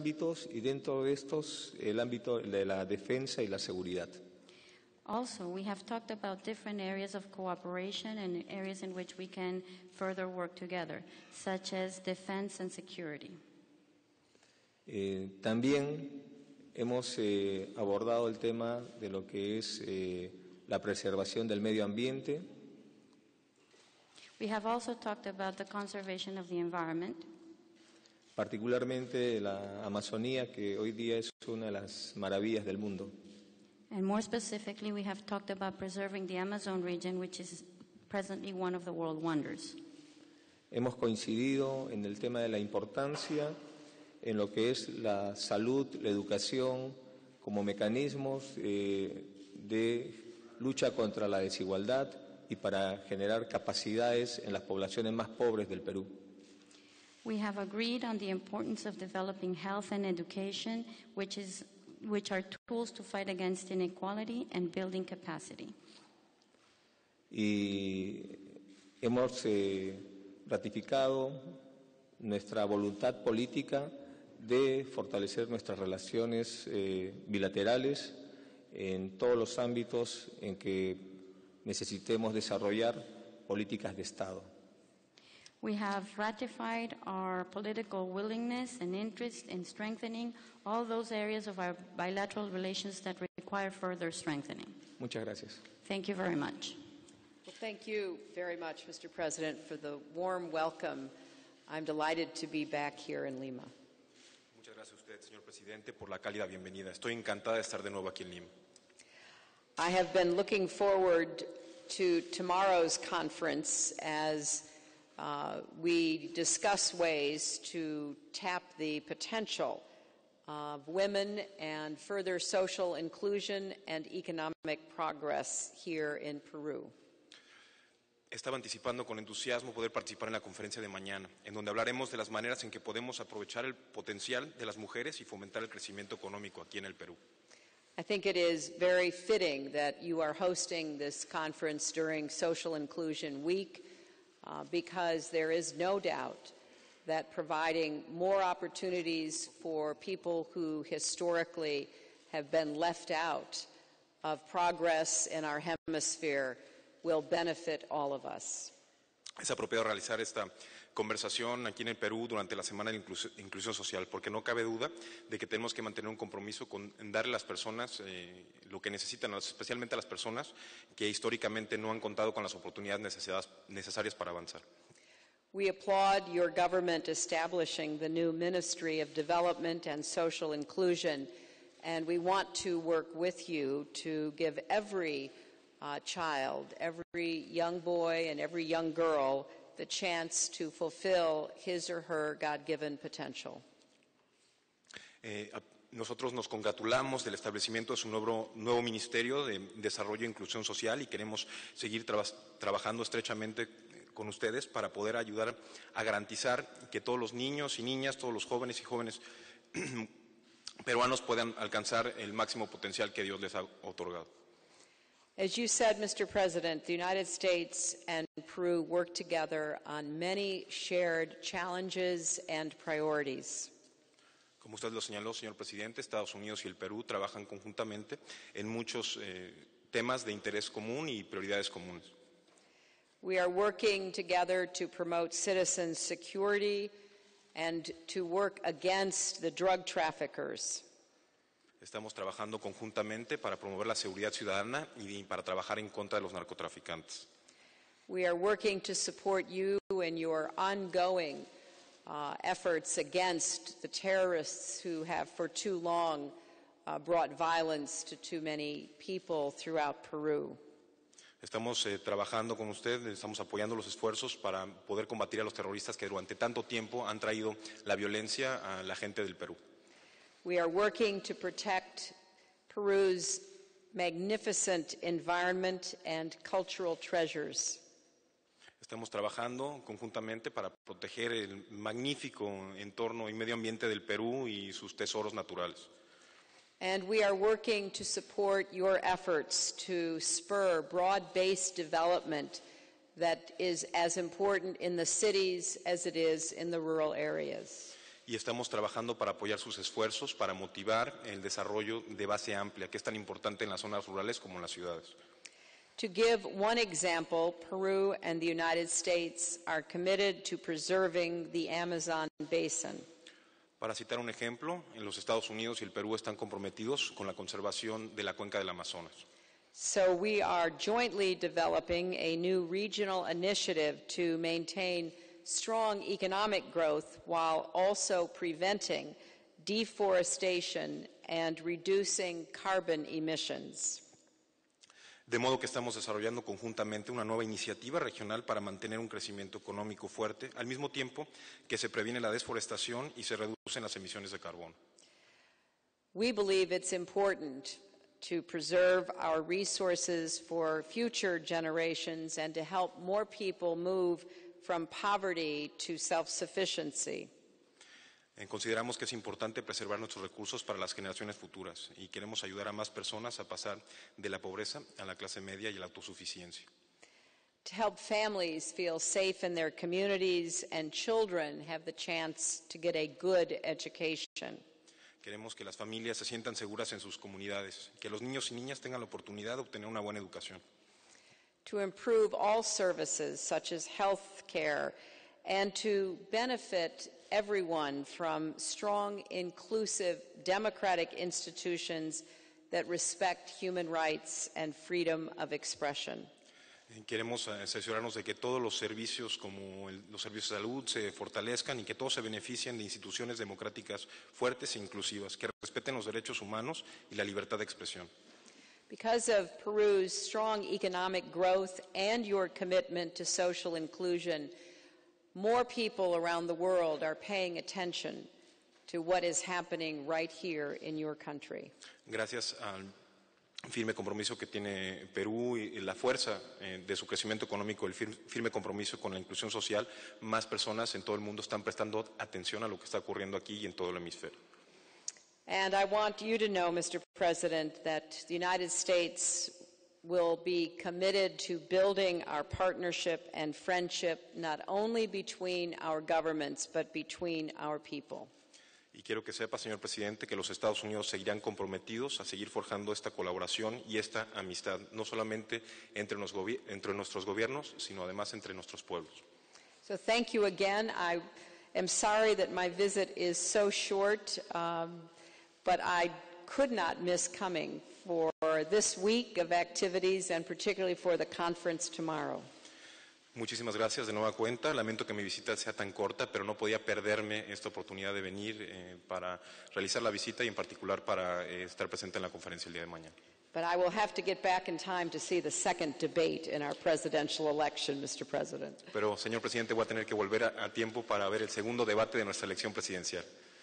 ámbitos y dentro de estos el ámbito de la defensa y la seguridad. Also, we have talked about different areas of cooperation and areas in which we can further work together, such as defense and security. También hemos abordado el tema de lo que es la preservación del medio ambiente. We have also talked about the conservation of the environment. Particularmente la Amazonía, que hoy día es una de las maravillas del mundo. And more specifically, we have talked about preserving the Amazon region, which is presently one of the world wonders. Hemos coincidido en el tema de la importancia en lo que es la salud, la educación, como mecanismos de lucha contra la desigualdad y para generar capacidades en las poblaciones más pobres del Perú. We have agreed on the importance of developing health and education, which are tools to fight against inequality and building capacity. Y hemos ratificado nuestra voluntad política de fortalecer nuestras relaciones bilaterales en todos los ámbitos en que necesitemos desarrollar políticas de Estado. We have ratified our political willingness and interest in strengthening all those areas of our bilateral relations that require further strengthening. Muchas gracias. Thank you very much. Well, thank you very much, Mr. President, for the warm welcome. I'm delighted to be back here in Lima. Muchas gracias a usted, señor presidente, por la cálida bienvenida. Estoy encantada de estar de nuevo aquí en Lima. I have been looking forward to tomorrow's conference as we discuss ways to tap the potential of women and further social inclusion and economic progress here in Peru. Estaba anticipando con entusiasmo poder participar en la conferencia de mañana, en donde hablaremos de las maneras en que podemos aprovechar el potencial de las mujeres y fomentar el crecimiento económico aquí en el Perú. I think it is very fitting that you are hosting this conference during Social Inclusion Week because there is no doubt that providing more opportunities for people who historically have been left out of progress in our hemisphere will benefit all of us. Es apropiado realizar esta conversación aquí en el Perú durante la Semana de Inclusión Social, porque no cabe duda de que tenemos que mantener un compromiso con darle a las personas lo que necesitan, especialmente a las personas que históricamente no han contado con las oportunidades necesarias para avanzar. We applaud your government establishing the new Ministry of Development and Social Inclusion, and we want to work with you to give every child, every young boy and every young girl the chance to fulfill his or her God-given potential. Nosotros nos congratulamos del establecimiento de su nuevo Ministerio de Desarrollo e Inclusión Social y queremos seguir trabajando estrechamente con ustedes para poder ayudar a garantizar que todos los niños y niñas, todos los jóvenes y jóvenes peruanos puedan alcanzar el máximo potencial que Dios les ha otorgado. As you said, Mr. President, the United States and Peru work together on many shared challenges and priorities. Como usted lo señaló, señor presidente, Estados Unidos y el Perú trabajan conjuntamente en muchos temas de interés común y prioridades comunes. We are working together to promote citizen security and to work against the drug traffickers. Estamos trabajando conjuntamente para promover la seguridad ciudadana y para trabajar en contra de los narcotraficantes. We are working to support you in your ongoing efforts against the terrorists who have for too long brought violence to too many people throughout Peru. Estamos trabajando con usted, estamos apoyando los esfuerzos para poder combatir a los terroristas que durante tanto tiempo han traído la violencia a la gente del Perú. We are working to protect Peru's magnificent environment and cultural treasures. Estamos trabajando conjuntamente para proteger el magnífico entorno y medio ambiente del Perú y sus tesoros naturales. And we are working to support your efforts to spur broad-based development that is as important in the cities as it is in the rural areas. y estamos trabajando para apoyar sus esfuerzos, para motivar el desarrollo de base amplia, que es tan importante en las zonas rurales como en las ciudades. To give one example, Peru and the United States are committed to preserving the Amazon basin. Para citar un ejemplo, en los Estados Unidos y el Perú están comprometidos con la conservación de la cuenca del Amazonas. So we are jointly developing a new regional initiative to maintain strong economic growth while also preventing deforestation and reducing carbon emissions. De modo que estamos desarrollando conjuntamente una nueva iniciativa regional para mantener un crecimiento económico fuerte, al mismo tiempo que se previene la desforestación y se reducen las emisiones de carbono. We believe it's important to preserve our resources for future generations and to help more people move from poverty to self-sufficiency. Consideramos que es importante preservar nuestros recursos para las generaciones futuras y queremos ayudar a más personas a pasar de la pobreza a la clase media y a la autosuficiencia. To help families feel safe in their communities and children have the chance to get a good education. Queremos que las familias se sientan seguras en sus comunidades, que los niños y niñas tengan la oportunidad de obtener una buena educación. To improve all services such as health care and to benefit everyone from strong, inclusive, democratic institutions that respect human rights and freedom of expression. Queremos asegurarnos de que todos los servicios, como los servicios de salud, se fortalezcan y que todos se beneficien de instituciones democráticas fuertes e inclusivas, que respeten los derechos humanos y la libertad de expresión. Because of Peru's strong economic growth and your commitment to social inclusion, more people around the world are paying attention to what is happening right here in your country. Gracias al firme compromiso que tiene Perú y la fuerza de su crecimiento económico, el firme compromiso con la inclusión social, más personas en todo el mundo están prestando atención a lo que está ocurriendo aquí y en todo el hemisferio. And I want you to know, Mr. President, that the United States will be committed to building our partnership and friendship not only between our governments, but between our people. Y quiero que sepa, señor presidente, que los Estados Unidos seguirán comprometidos a seguir forjando esta colaboración y esta amistad, no solamente entre nuestros gobiernos, sino además entre nuestros pueblos. So thank you again. I am sorry that my visit is so short, but I could not miss coming for this week of activities and particularly for the conference tomorrow. Muchísimas gracias de nueva cuenta. Lamento que mi visita sea tan corta, pero no podía perderme esta oportunidad de venir para realizar la visita y en particular para estar presente en la conferencia el día de mañana. But I will have to get back in time to see the second debate in our presidential election, Mr. President. Pero, señor presidente, voy a tener que volver a tiempo para ver el segundo debate de nuestra elección presidencial.